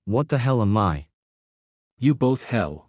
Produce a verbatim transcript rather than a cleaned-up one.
What the hell am I? You both hell.